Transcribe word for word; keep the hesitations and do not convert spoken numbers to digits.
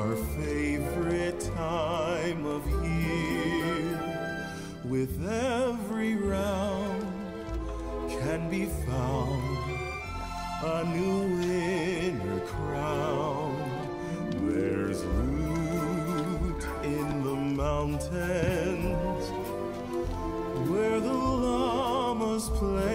our favorite time of year. With every round can be found a new winter crown. There's root in the mountains where the llamas play.